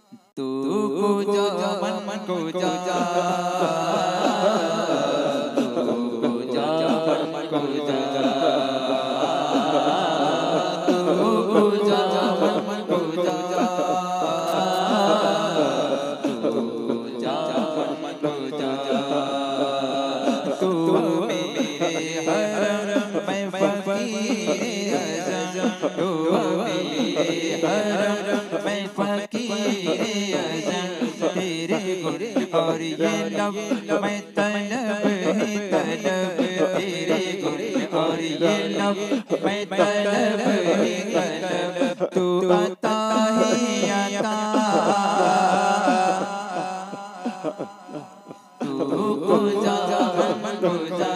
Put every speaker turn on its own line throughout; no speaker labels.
तू को जा मन को जा तू को जा मन को जा तू को जा मन को जा तू को जा मन को जा तू मेरे हरम में फकीर अज़म तू मेरे हरम में फकीर अज़म तेरे गुण और ये लब में तलब है तलब तेरे गुण और ये लब में तलब है तलब तू आता है आता तू को जा मन को जा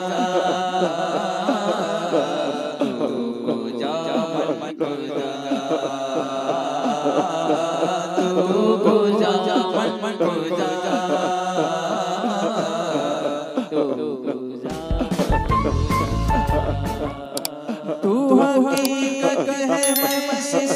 तू को जा मन को जा तू को जा मन को जा तू हकीकत है मस्जिद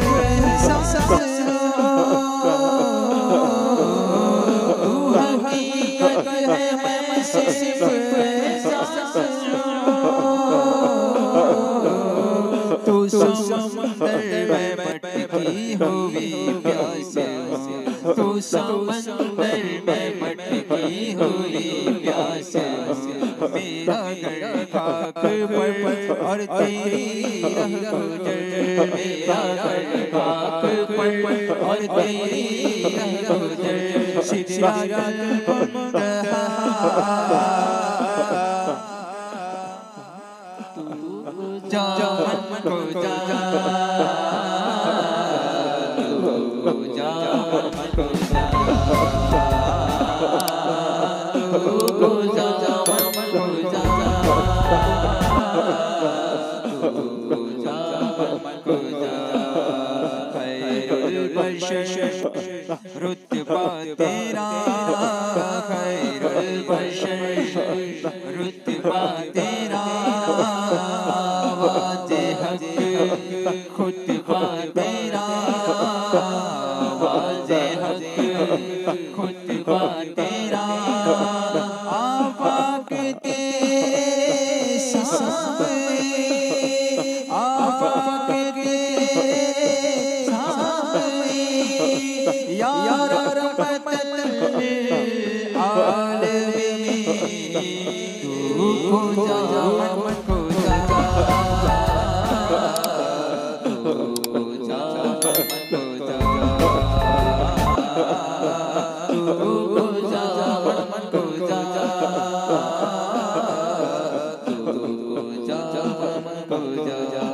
तू समंदर में भटकी हुई प्यास तू समंदर में भटकी हुई प्यास मेरा घर खाक पर और तेरी राह गुजर मेरा घर खाक पर और तेरी राह गुजर सितारा मुंतहा जा मन को जा तू जा मन को जा तू जा मन को जा तू जा मन को जा खैरुल बशर रुतबा तेरा खैरुल बशर रुतबा तेरा खुतबा तेरा वाज़े हक खुतबा तेरा आफाक तेरे साए आफाक तेरे साए या रहमतल आलमीन तू को जा मन को जा जा